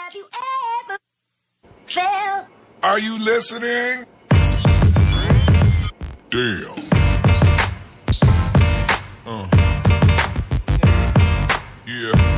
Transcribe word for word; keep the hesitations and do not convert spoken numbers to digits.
Have you ever felt? Are you listening? Damn. Uh. Yeah.